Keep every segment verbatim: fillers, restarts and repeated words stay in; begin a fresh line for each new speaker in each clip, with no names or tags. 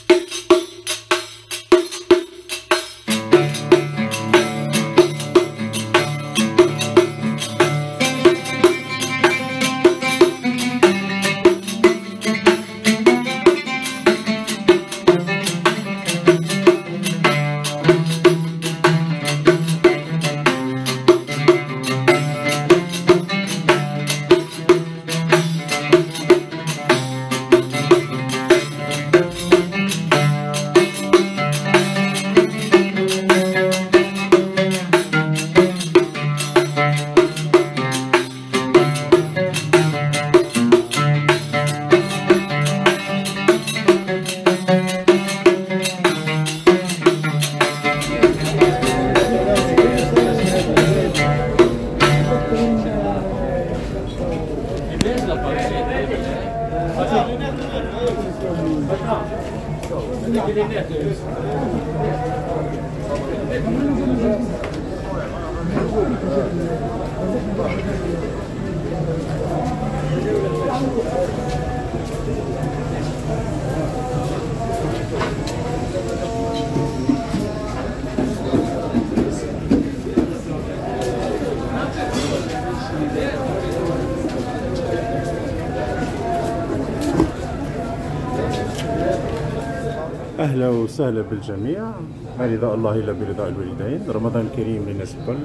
أهلا وسهلا بالجميع. ما رضا الله إلا برضا الوالدين. رمضان كريم للناس الكل،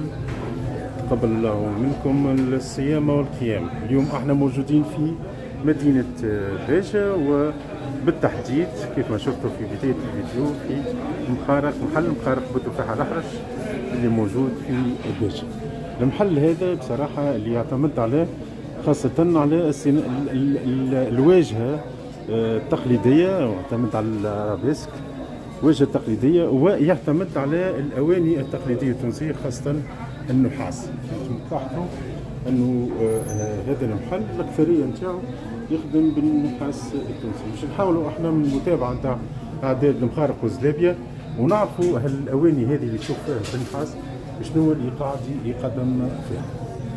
تقبل الله منكم الصيام والقيام. اليوم احنا موجودين في مدينة باشا، وبالتحديد كيف ما شفتوا في بداية الفيديو في مخارق محل مخارق بوتفاح الأحرش اللي موجود في باشا. المحل هذا بصراحة اللي يعتمد على خاصة على السن... ال... ال... ال... الواجهة التقليدية، ويعتمد على الارابيسك واجهة تقليدية، ويعتمد على الأواني التقليدية التونسية خاصة النحاس. تلاحظوا أنه هذا المحل الأكثرية نتاعو يخدم بالنحاس التونسي. باش نحاولوا احنا من المتابعة نتاع أعداد المخارق والزلابية ونعرفوا هل الأواني هذه اللي تشوف فيها بالنحاس شنو اللي قاعد يقدم فيها.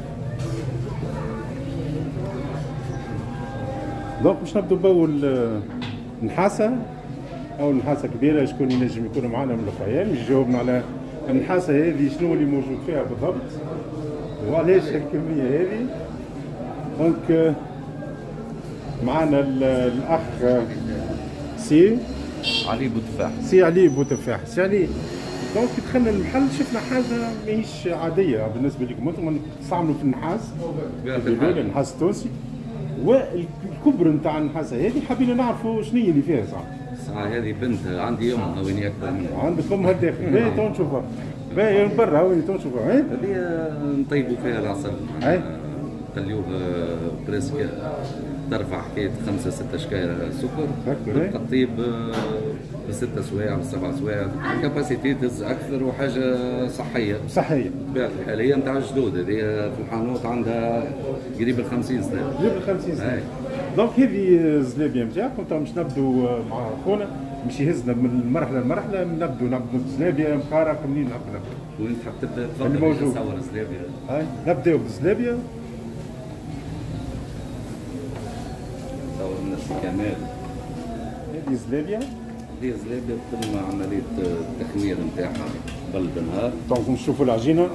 دونك باش نبدو بأول نحاسة أو نحاسة كبيرة. شكون ينجم يكون معنا من الأخويان يجاوبنا على النحاسة هذه شنو اللي موجود فيها بالضبط وعلاش الكمية هذه. دونك معنا الأخ سي
علي بوتفاح.
سي علي بوتفاح. سي علي، دونك دخلنا المحل شفنا حاجة ماهيش عادية بالنسبة لكم انتم، تستعملوا في النحاس النحاس التونسي، والكبر نتاع النحاسة هذه حابين نعرفوا شنو اللي فيها. صح
صح، هذه بنت عندي ام وين اكبر منها.
عندك ام هالداخل باهي تو نشوفها، باهي من برا وين تو نشوفها.
هذه نطيبوا فيها العسل، نخليوها بريسك ترفع حكايه خمسه سته شكاير سكر، التطيب بست سوايع بسبع سوايع، كاباسيتي تهز اكثر وحاجه صحيه
صحيه.
بطبيعه الحال هي نتاع الجدود، هذه في الحانوت عندها قريب ال خمسين سنه.
قريب ال خمسين سنه. دونك هذه الزلابيه نتاعكم تو باش نبدو مع خونا باش يهزنا من مرحله لمرحله. نبدو نبدو الزلابيه مخارق منين نبدو نبدو؟
وين تحب تبدا؟ تفضل نصور الزلابيه.
هاي نبداو بالزلابيه.
نصور الناس كمال.
هذه الزلابيه
هذه الزلابيه تتم عمليه التخمير نتاعها قبل بنهار.
دونك نشوفوا العجينه.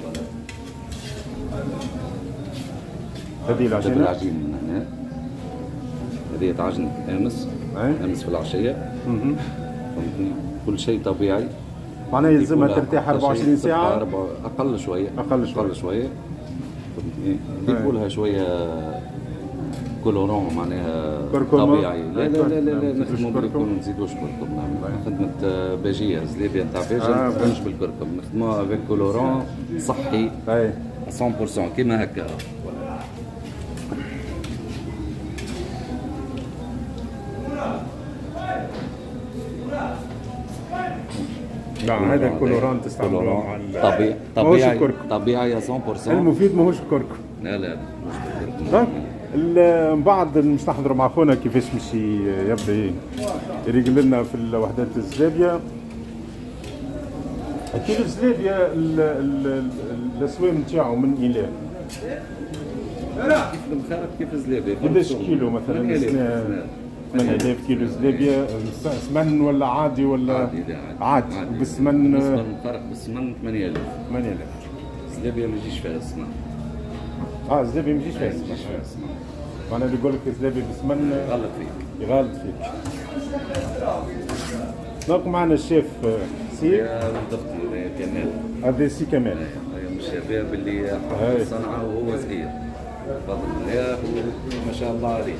هذه العجينه
العجين من هنا، هذه تعجن امس امس في العشيه. فهمتني، كل شيء طبيعي،
معناها يلزمها ترتاح أربعة وعشرين ساعه،
اقل شويه
اقل شويه
اقل شويه. فهمتني، نضيفوا لها شويه كولورون معناها طبيعي. لا لا لا لا نخدموا بالكركم، ما نزيدوش كركم. نعمل خدمه باجيه زلابيه نتاع باجه مش بالكركم، نخدموها افيك كولورون صحي مية بالمية كيما هكا.
نعم هذا الكولوران تستعملوه مع
طبيعي طبيعي طبيعي مية بالمية.
المفيد ماهوش الكركم.
لا لا مش بالكركم.
من بعد مش نحضروا مع خونا كيفاش مش يبدا يريقل لنا في الوحدات الزلابيه. كيلو الزلابيه الاسوام نتاعو من الى
كيف المخارق كيف الزلابيه؟
قداش كيلو مثلا؟ ثمانية آلاف كيلو زلابيه سمن ولا عادي ولا
عادي؟ لا
عادي.
عادي
بالسمن
بالنسبه للمخرق بالسمن ثمانية آلاف.
ثمانية آلاف
زلابيه ما يجيش فيها السمن.
اه زلابيه ما يجيش فيها السمن. معناها اللي يقول لك زلابيه بالسمن
يغلط فيك.
يغلط فيك. دونك معنا الشيف سي.
يا ولد اختي كمال.
هذا سي كمال.
هي من الشباب اللي حب الصنعه وهو صغير. بفضل الله ما شاء الله عليه.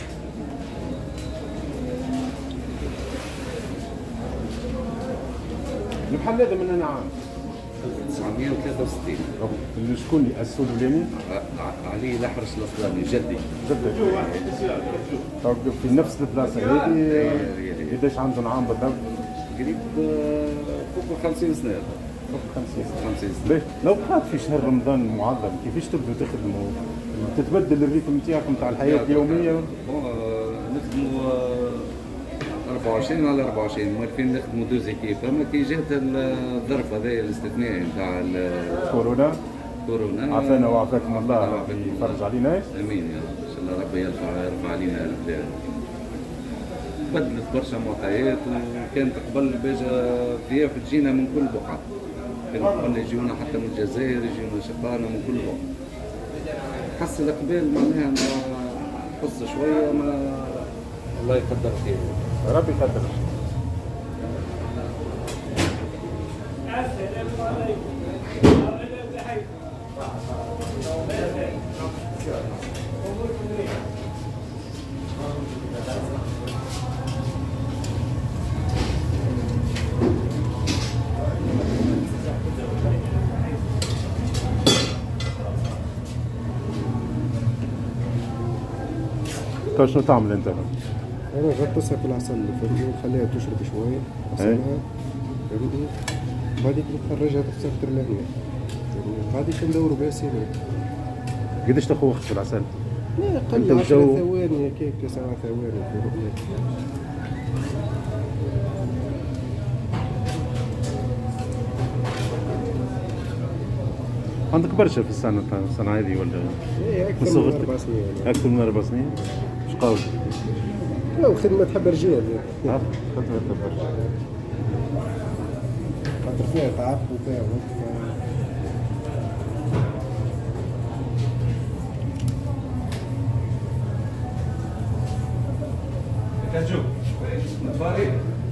المحل هذا من عام
تسعمية وثلاثة وستين.
اللي شكون اللي اسسو الاولاني؟
علي الأحرش الأصلاني جدي.
جدك. طيب في نفس البلاصه هذه قداش عندهم عام بالضبط؟
قريب فوق خمسين سنة.
فوق خمسين سنة.
خمسين سنة.
لو بقات في شهر رمضان معظم كيفاش تبدوا تخدموا؟ تتبدل الريتم نتاعكم نتاع الحياة اليومية؟
نخدموا أربعة وعشرين على أربعة وعشرين، موالفين نخدموا دوز كيف، أما كي جات الظرف هذايا الاستثنائي نتاع
كورونا.
كورونا
عافانا وعافاكم الله يفرج علينا.
امين يا رب، ان شاء الله ربي يرفع يرفع علينا البلاد. بدلت برشا معطيات، وكانت قبل باجا ضياف تجينا من كل بقعه. كانوا قبل يجيونا حتى من الجزائر، يجيونا شقانا من كل بقعه. حس الاقبال معناها قص شويه، ما الله يقدر خير.
ربي يقدر. طيب شنو تعمل انت؟
انا غطسها في العسل فهمتني، ونخليها تشرب شويه عسلها فهمتني، بعدين نخرجها تسكر لهنا، بعدين كندوروا بها سيرين.
قداش تاخذ وقت في العسل؟
لا قل عشر ثواني هكاك، تسع ثواني في رؤيتي.
عندك برشا في السنة الصنعة هذه ولا؟
ايه أكثر من أربع سنين.
أكثر من أربع سنين؟ اش قوي؟
لا وخدمة تحب رجال.
اه خدمة تحب رجال.
خاطر فيها تعب وفيها وقت.
كاجو مفارق.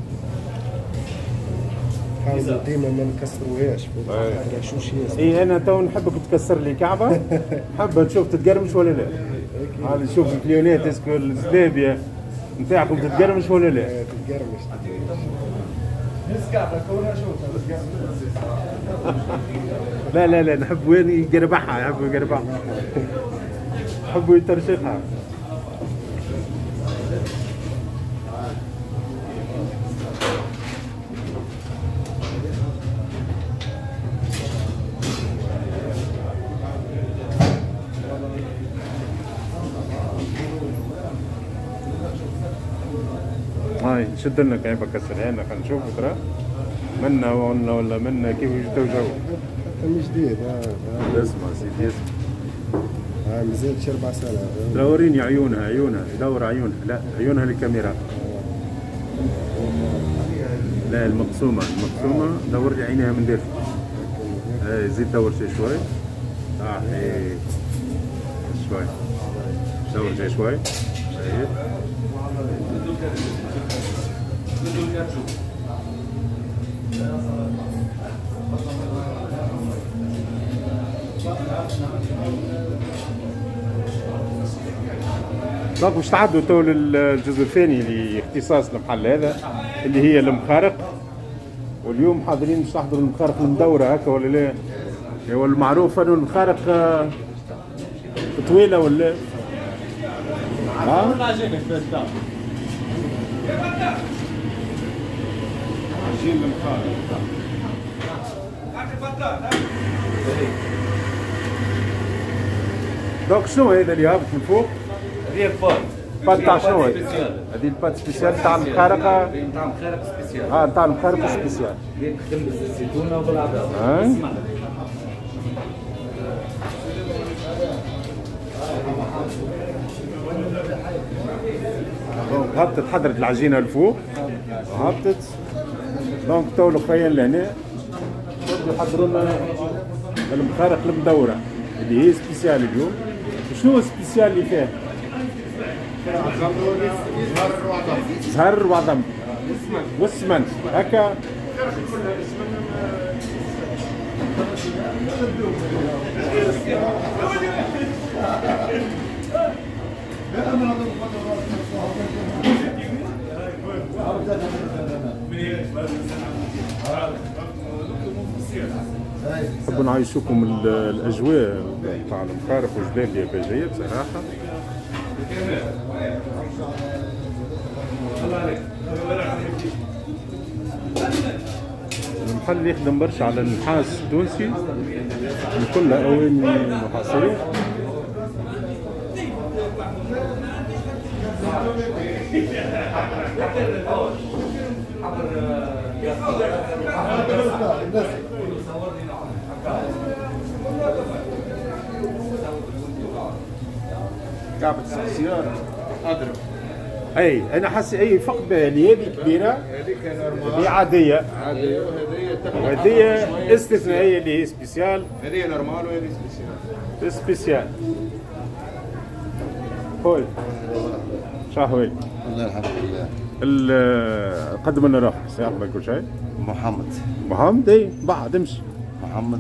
حاولوا ديما ما نكسروهاش، رشوش ياسر.
اي انا تو نحبك تكسر لي كعبه، حابه تشوف تتقرمش ولا لا؟ هذا نشوف الكليونات اسكو الزلابيه نتاعكم تتقرمش ولا لا؟
تتقرمش.
لا لا لا نحب وين يقربحها، يحبوا يقربحها، يحبوا يترشقها. هاي شد لنا كيف كسرها لنا خلينا نشوف ترى منا ولا ولا منا كيف جو جو.
حتى مش جديد. اه
اسمع سيدي اسمع.
اه مازال شرب عسل.
دوريني عيونها عيونها يدور عيونها، لا عيونها للكاميرا. لا المقسومة المقسومة دور لي عينيها من داخل. اي زيد دور شي شوي. اه اي شوي دور شي شوي. شايف؟ دونك باش تعدوا تو للجزء الثاني اللي اختصاص المحل هذا اللي هي المخارق، واليوم حاضرين باش تحضروا المخارق المدورة هكا ولا لا؟ هو المعروف انه المخارق طويلة ولا؟ ها؟ عجين المخارق. دونك شنو هذا اللي هابط من فوق؟
هذه البات.
بات تاع شنو هذه؟ هذه البات سبيسيال تاع المخارقة.
تاع المخارق سبيسيال.
اه تاع المخارقة سبيسيال.
نخدم بالزيتونة وبالعدس.
اه دونك هبطت حضرت العجينه الفوق هبطت دونك تو الخيال لهنا يحضروا لنا المخارق المدوره اللي هي سبيسيال اليوم. شنو سبيسيال اللي فيه؟ زهر وعظم والسمن هكا. نحب نعيشوكم الاجواء تاع المخارق وجبال باجيه بصراحه. المحل يخدم برشا على النحاس التونسي من كل اواني النحاسيه.
كعبة السيارة اضرب.
اي انا حاسس اي فقط بالي هذه كبيره
هذيك نورمال
هذه عاديه
عادية وهذه
وهذه استثنائيه اللي هي سبيسيال.
هذه نورمال وهذه سبيسيال.
سبيسيال خوي شهوي
والله الحمد لله.
قدم لنا روحك سيعطيك كل شيء.
محمد
محمد اي بعد امشي.
محمد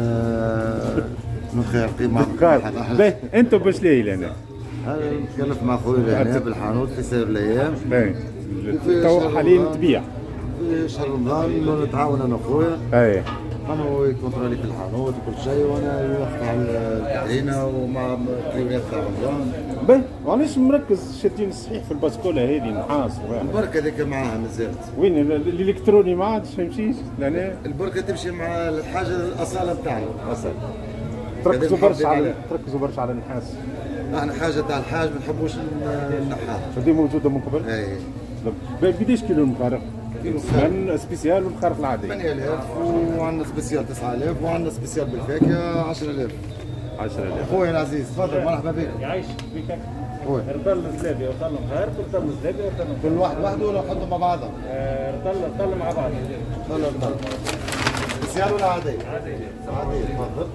من خير قيمة.
باهي انتم باش ليه لهنا؟
هذا نتكلف مع خويا هنا بالحانوت في سير الايام.
باهي تو حاليا تبيع
في شهر رمضان نتعاون انا وخويا.
اي
انا هو يكونترولي في الحانوت وكل شيء وانا يوقف على التعلينه ومع التدريبات تاع رمضان.
باهي وعلاش مركز شادين الصحيح في الباسكوله هذه نحاس؟
البركه هذيك معاها مازالت.
وين الالكتروني ما عادش يمشيش لهنا؟
البركه تمشي مع الحاجه الاصاله بتاعنا.
اصلا تركزوا برشا على تركزوا برشا على النحاس.
احنا حاجه تاع الحاج ما نحبوش النحاس.
هذه موجوده من قبل؟
اي.
قديش كيلو المخارق؟ كيلو سبيسيال والمخارق العادي؟
ثمانية آلاف وعندنا سبيسيال تسعة آلاف وعندنا سبيسيال بالفاكهه عشرة آلاف.
عشرة آلاف.
خويا العزيز تفضل مرحبا بك.
يعيش بك.
خويا
رطل زلابيه وطل مخارق ورطل زلابيه وطل
كل واحد وحده ولا نحطهم مع بعضهم؟
رطل رطل مع بعض.
رطل رطل. سبيسيال ولا عادي؟
عادي.
عادي تفضل.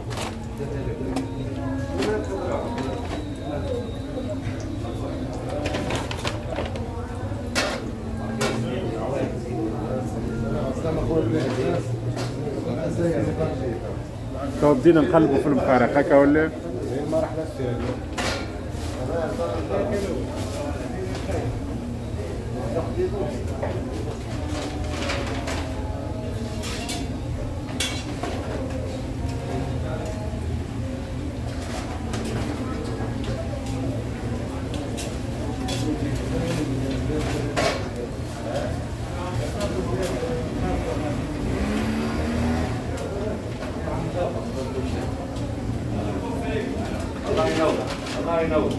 تو بدينا نقلبوا في المخارق هكا ولا؟
ما راح نفسي
الله ينور الله ينور.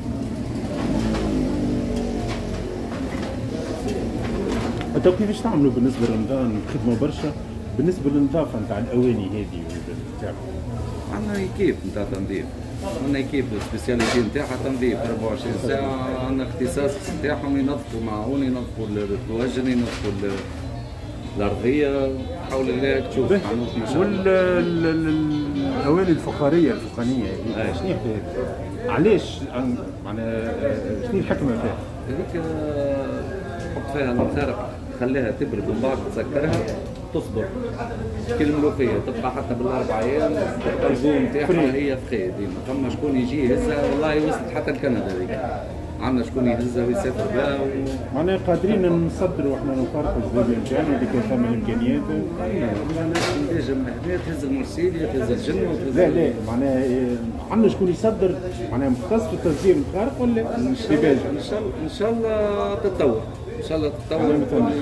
انتوا كيفاش تعملوا بالنسبه لرمضان؟ تخدموا برشا بالنسبه للنظافه نتاع الاواني هذه نتاعكم؟
عندنا كيف نتاع تنظيف، عندنا كيف السبيسياليتي نتاعها تنظيف أربعة وعشرين ساعة، عندنا اختصاص نتاعهم ينظفوا معون ينظفوا الطواجن ينظفوا الأرضية حول الله تشوف حانوت ما شاء الله.
والاواني الفخاريه الفخانيه هذه شنو هي؟ علاش معناها شنو الحكمه فيها؟
هذيك حط فيها المخارق خليها تبرد ومن بعد تسكرها تصبر كل الملوخيه تبقى حتى بالاربع ايام تبقى الجو نتاعها هي فخيه ديما. فما شكون يجي يهزها والله وصلت حتى لكندا هذيك. عندنا شكون يهزها ويسافر بها و...
معناها قادرين نصدروا احنا نفرقوا الزبابيه نتاعنا اذا كان ثم الامكانيات.
نجم هنا تهز المرسيليا تهز الجنه وتهز
لا لا معناها عندنا شكون يصدر معناها مختص في تصدير الخارق ولا
ان شاء الله ان شاء الله ان شاء الله تتطور ان شاء الله تتطور.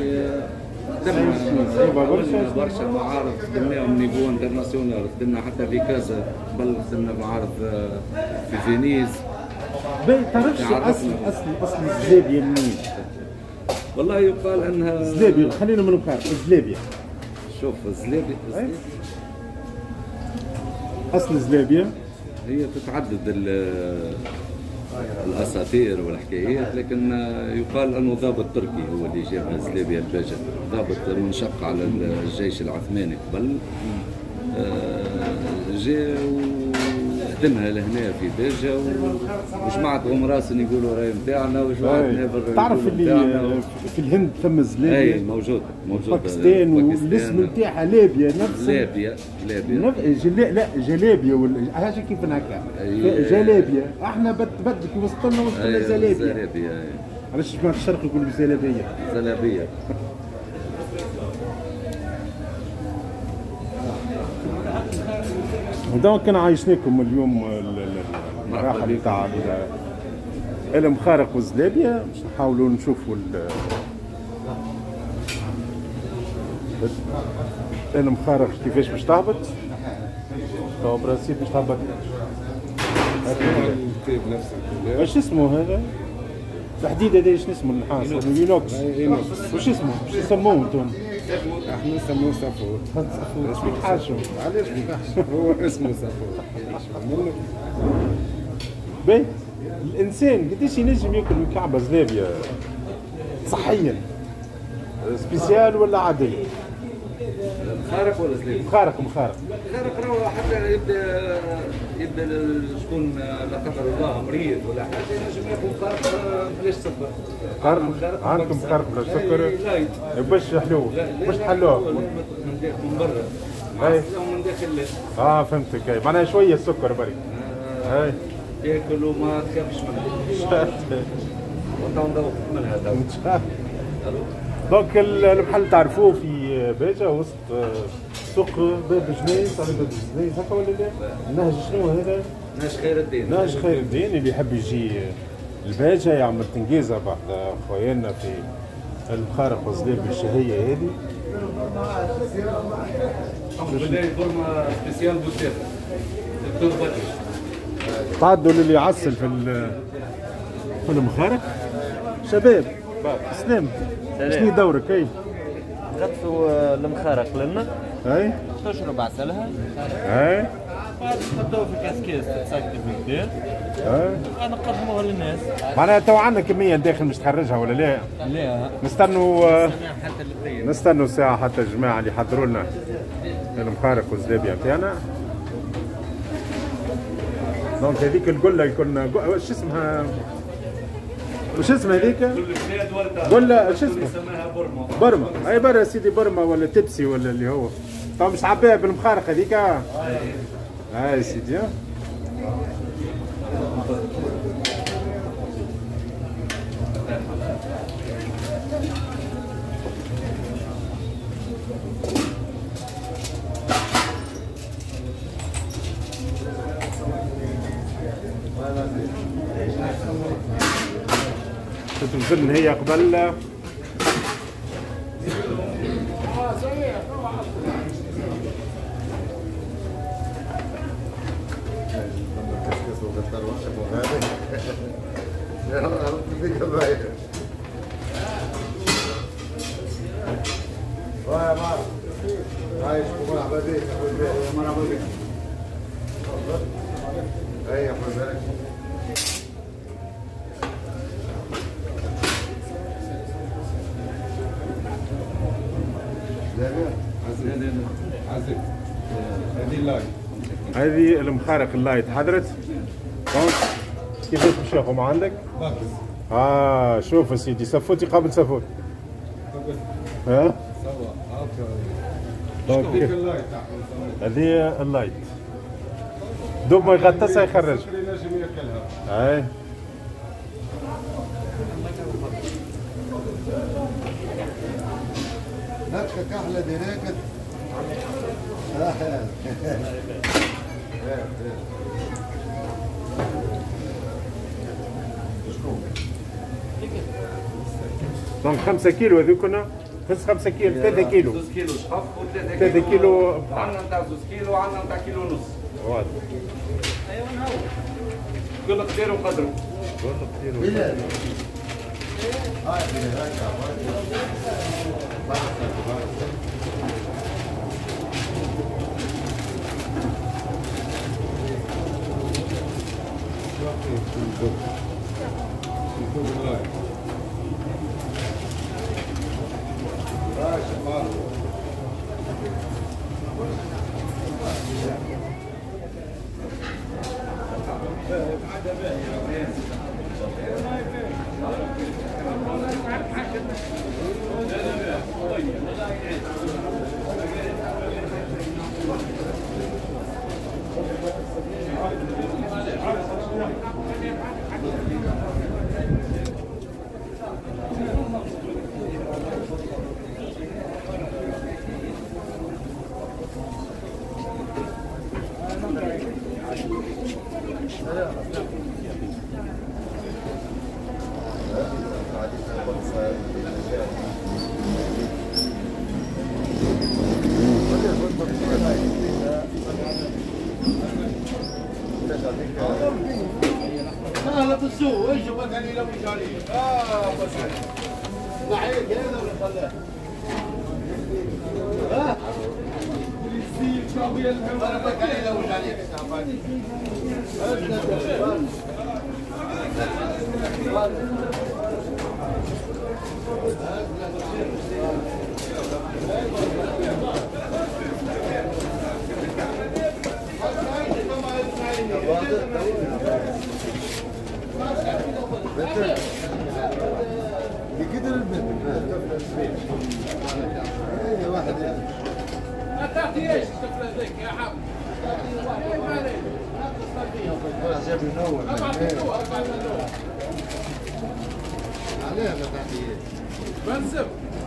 خدمنا برشا معارض خدمناهم نيفو انترناسيونال، خدمنا حتى في كازا قبل خدمنا معارض في فينيس.
باهي تعرفش اصل اصل اصل الزلابيه منين؟
والله يقال انها
زلابيه خلينا من الخارق الزلابيه.
شوف الزلابيه
اصل الزلابيه
هي تتعدد ال الاساطير والحكايات، لكن يقال انه ضابط تركي هو اللي جاب زلابيا الباجة، ضابط منشق على الجيش العثماني قبل، جاء وخدمها لهنا في باجة وجماعة غمراسن يقولوا راهي نتاعنا وجماعة نابل
تعرف اللي في الهند ثم زلابيا؟
اي موجود موجود
باكستان والاسم نتاعها لابيا نفس
لابيا لابيا
جل... لا جلابيا ولا حاجه كيف هكا جلابيا احنا بد بد كي وصلنا وصلنا زلابيا
زلابيا
علاش جماعة الشرق يقولوا زلابيا
زلابيا
دونك كان عايشناكم اليوم المراحل نتاع المخارق والزلابيا، باش نحاولوا نشوفوا المخارق كيفاش باش تهبط. تو براسيل باش تهبط.
الكتاب نفسه
واش اسمه هذا؟ الحديد هذا ايش اسمه النحاس؟ اليونوكس. واش اسمه؟ واش يسموه انتم؟
احنا نسموه سافور.
سافور. اش فيك حاشو؟
علاش فيك هو اسمه سافور.
باهي الانسان قداش ينجم ياكل من كعبه زلابيا صحيا؟ سبيسيال ولا عاديه؟
مخارق ولا زلابيا؟
مخارق مخارق.
مخارق راهو حتى يبدا يبدا شكون لا قدر الله مريض ولا حاجه ينجم ياكل مخارق بلاش سكر.
مخارق عندكم مخارق بلاش سكر؟
لايت.
باش حلوه؟ باش تحلوه؟
من برا.
اي
من داخل لا.
اه فهمتك، اي معناها شويه سكر برك. اي
تاكل وما تخافش منها. وتنضوق من هذا.
دونك المحل تعرفوه في باجة وسط سوق باب جنيس على باب جنيس هكا ولا لا؟ النهج شنو هذا؟
نهج خير الدين.
نهج خير الدين اللي يحب يجي الباجة يعمل تنقيزة بعد خويانا في المخارق والزلابيا الشهية هذه.
بداية فورما سبيسيال بوسير. دكتور بدري.
تعدوا للي يعسل في في المخارق. شباب سلام. شنو دورك؟ اي
نغطسوا المخارق لنا،
اي
تشرب عسلها،
اي
بعد نحطوها في كاسكيس تتسكر في الدار،
اي
نقدموها للناس.
معناها تو عندنا كمية داخل مش تخرجها ولا لا؟
لا
نستنوا
حتى الاثنين
نستنوا ساعة حتى الجماعة اللي يحضروا لنا المخارق والزلابيا نتاعنا. دونك هذيك القلة يكون واش اسمها؟ وش اسمها هذيك؟ قلة شو اسمه؟
برما.
برما، اي برا سيدي برما ولا تبسي ولا اللي هو. طب مش عباها بالمخارق هذيك؟ اي سيدي ها. تنزل هي قبل هذه المخارق اللايت حضرت. كيفاش باش ياخذ عندك؟ اه شوف سيدي سفوتي قبل سفوت. ها؟ دونك هذه اللايت دوب ما يغطسها يخرج. اي
هكا كحلة ديريكت.
دونك خمسة كيلو هذوكنا بس خمسة كيلو ثلاثة كيلو.
زوز كيلو شقف وثلاثة
ثلاثة كيلو.
عندنا نتاع زوز كيلو وعندنا نتاع كيلو ونص.
واضح.
ايوا نهو. كل قدير وقدره.
كل قدير وقدره.
لا بالسوق ايش بقى قليله مش عليه اه بس نعيق هذا ولا خلاه ها السيل شعبيه انا بقى قليله مش عليه
يقدر البنت اي واحد
لا تعطي ايش الطفله ذيك يا حب
جاب من اول عليها ما تعطي
بنسب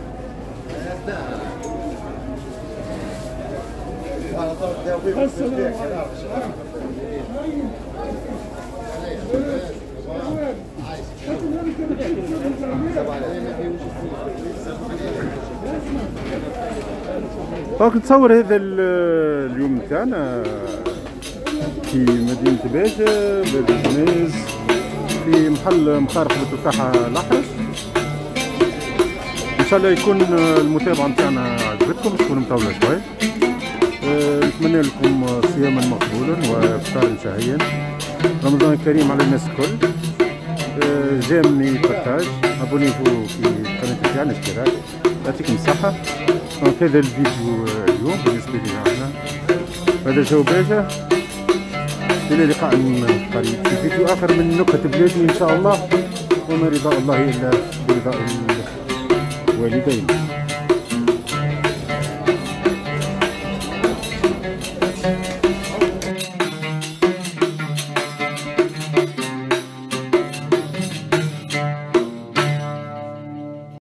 دونك نتصور هذا اليوم تاعنا في مدينة باجة باب الجناز في محل مخارق بالتفاحة الأحرش. إن شاء الله يكون المتابعة نتاعنا عجبتكم، تكون مطولة شوي. نتمنى لكم صياما مقبولا وإفطارا شهيا، رمضان كريم على الناس الكل. جامني بارتاج، ابونيفو في القناة تاعنا، اشتراك، يعطيكم الصحة. دونك هذا الفيديو اليوم بالنسبة لي أنا، هذا جو باجة. إلى لقاء قريب في فيديو آخر من نكت بلادي إن شاء الله، وما رضا الله إلا برضا الوالدين.